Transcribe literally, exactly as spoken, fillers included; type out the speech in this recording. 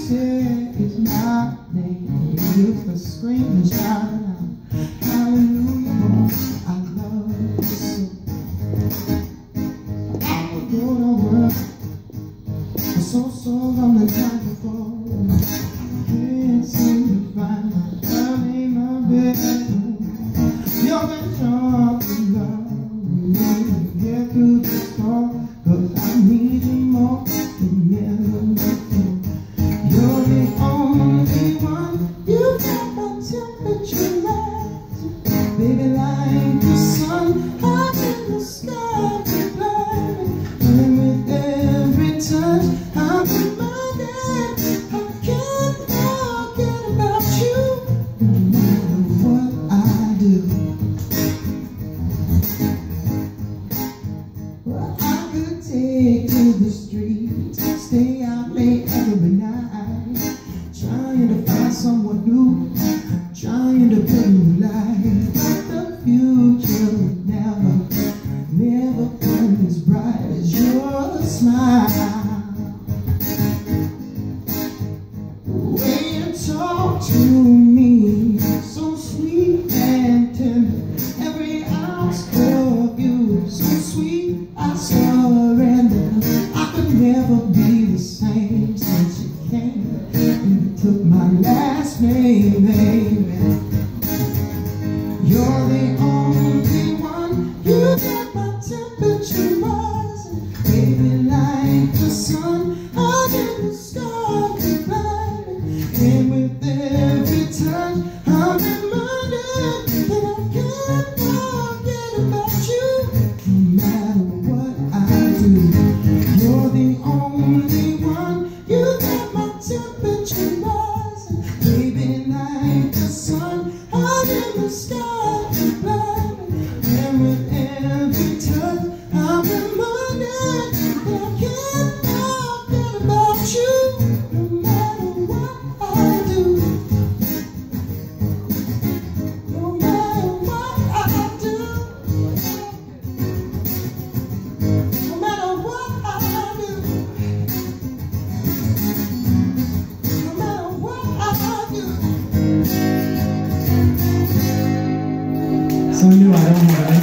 said is my name. If I scream and shout it out, hallelujah, Lord, I love you so. I would go to work so so long the time before. I can't seem to find early in my bed. You're the strong love me to get through this storm, 'cause I need you more than ever before. You're the only one. You got my temperature rising, baby, like the sun up in the sky, blind. And with every touch I'm reminded I can't forget about you, no matter what I do. Well, I could take to the streets, stay out late every night, trying to find someone new, trying to put new life. But the future would never, never come as bright as your smile. Talk to me, so sweet and tender. Every ounce of you, so sweet, I surrender. I could never be the same since you came and you took my last name, baby. You're the only one. You got my temperature rising, baby, like the sun up in the sky. And with every touch, I'm reminded that I can't forget about you, no matter what I do. You're the only one. You got my temperature rising, baby, like the sun out in the sky, and with every touch, I'm reminded that I can't forget about you, no matter what. So I knew I don't have